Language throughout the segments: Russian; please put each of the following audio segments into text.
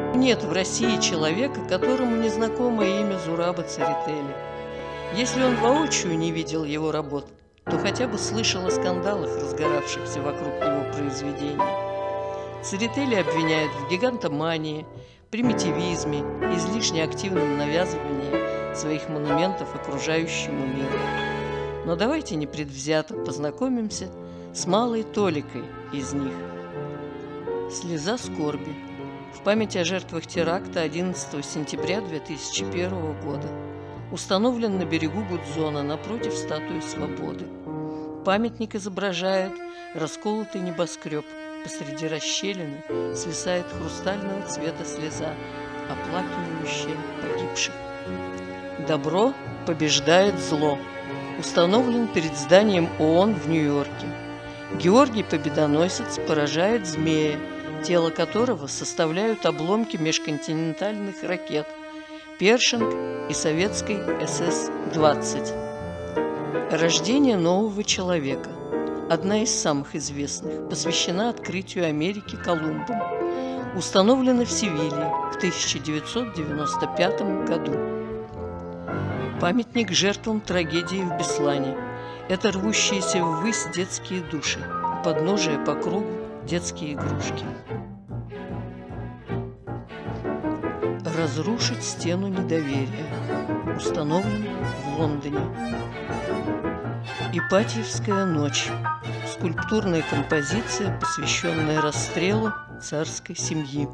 Нет в России человека, которому не знакомо имя Зураба Церетели. Если он воочию не видел его работ, то хотя бы слышал о скандалах, разгоравшихся вокруг его произведений. Церетели обвиняют в гигантомании, примитивизме, излишне активном навязывании своих монументов окружающему миру. Но давайте непредвзято познакомимся с малой толикой из них. «Слеза скорби» в память о жертвах теракта 11 сентября 2001 года. Установлен на берегу Гудзона напротив статуи Свободы. Памятник изображает расколотый небоскреб. Посреди расщелины свисает хрустального цвета слеза, оплакивающая погибших. «Добро побеждает зло» установлен перед зданием ООН в Нью-Йорке. Георгий Победоносец поражает змея, тело которого составляют обломки межконтинентальных ракет «Першинг» и советской СС-20. «Рождение нового человека» одна из самых известных, посвящена открытию Америки Колумбом. Установлена в Севилье в 1995 году. Памятник жертвам трагедии в Беслане. Это рвущиеся ввысь детские души, подножие по кругу детские игрушки. Разрушить стену недоверия. Установлен в Лондоне. Ипатьевская ночь. Скульптурная композиция, посвященная расстрелу царской семьи.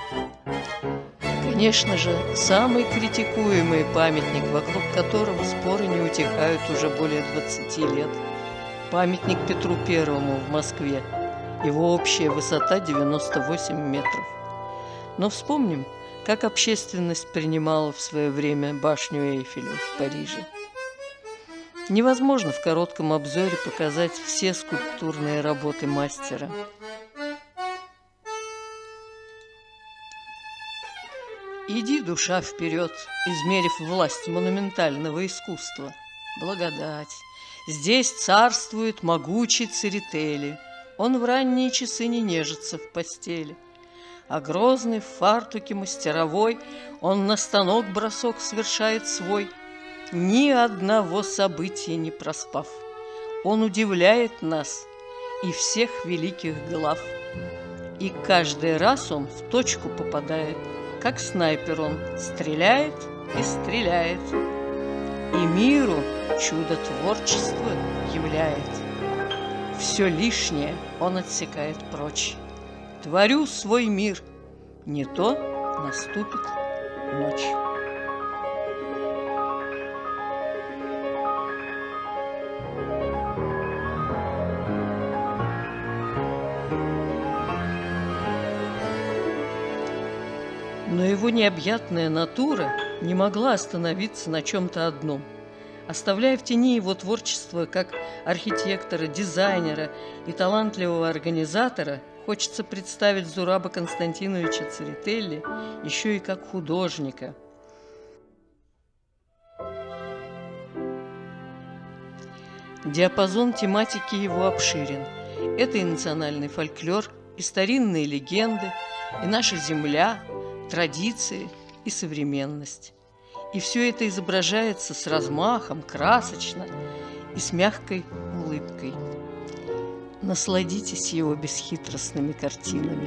Конечно же, самый критикуемый памятник, вокруг которого споры не утихают уже более 20 лет. Памятник Петру Первому в Москве. Его общая высота 98 метров. Но вспомним, как общественность принимала в свое время башню Эйфеля в Париже. Невозможно в коротком обзоре показать все скульптурные работы мастера. Иди, душа, вперед, измерив власть монументального искусства. Благодать. Здесь царствует могучий Церетели. Он в ранние часы не нежится в постели. А грозный в фартуке мастеровой он на станок бросок совершает свой, ни одного события не проспав. Он удивляет нас и всех великих глав. И каждый раз он в точку попадает, как снайпер он стреляет и стреляет. И миру чудо творчества являет. Все лишнее он отсекает прочь. Творю свой мир, не то наступит ночь. Но его необъятная натура не могла остановиться на чем-то одном. Оставляя в тени его творчество как архитектора, дизайнера и талантливого организатора, хочется представить Зураба Константиновича Церетели еще и как художника. Диапазон тематики его обширен. Это и национальный фольклор, и старинные легенды, и наша земля, традиции и современность. И все это изображается с размахом, красочно и с мягкой улыбкой. Насладитесь его бесхитростными картинами.